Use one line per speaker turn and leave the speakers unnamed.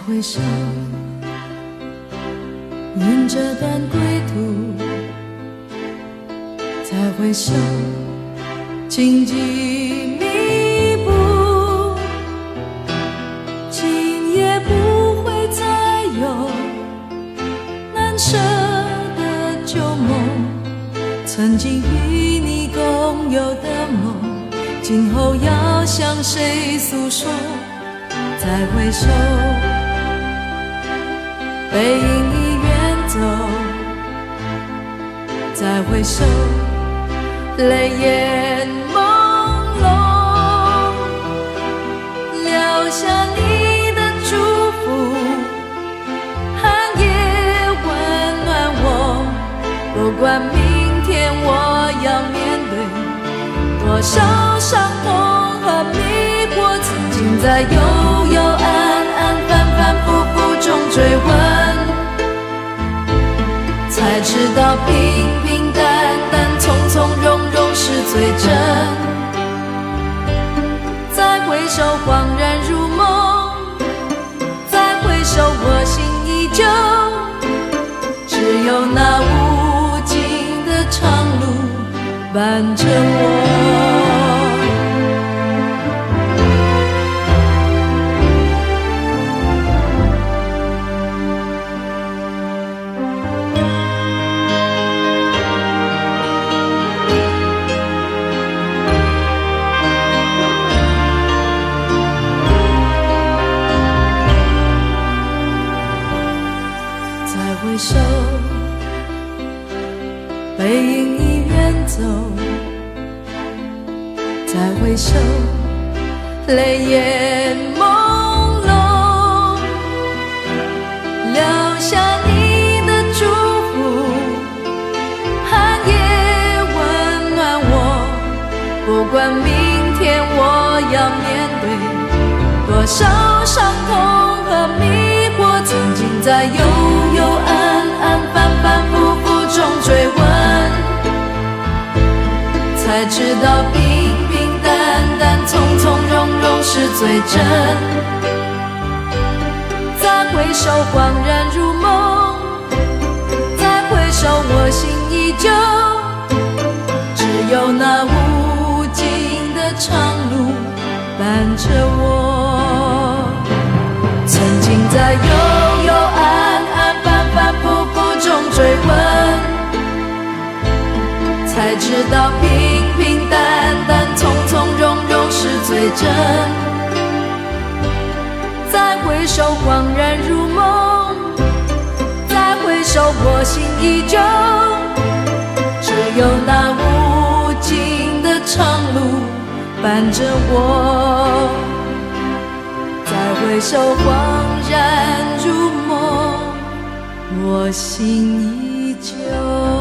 回首，nhìn这段归途，再回首，荆棘密布，今夜不会再有难舍的旧梦，曾经与你共有的梦，今后要向谁诉说？再回首，背影已远走，再回首，泪眼朦胧，留下你的祝福，寒夜温暖我。不管明天我要面对多少伤痛和迷惑，曾经在幽幽暗暗、反反复复中追问，才知道平平淡淡、从从容容是最真。再回首，恍然如梦；再回首，我心依旧。只有那无尽的长路伴着我。回首，背影已远走，再回首，泪眼朦胧，留下你的祝福，寒夜温暖我。不管明天我要面对多少伤痛和迷惑，曾经在幽幽暗暗、反反复复中追问，才知道平平淡淡、从从容容是最真。再回首，恍然如梦；再回首，我心依旧。只有那无尽的长路伴着我。曾经在幽幽暗暗、反反复复中追问，才知道平平淡淡、从从容容是最真。再回首，恍然如梦；再回首，我心依旧。只有那无尽的长路伴着我。再回首，恍然如梦，我心依旧。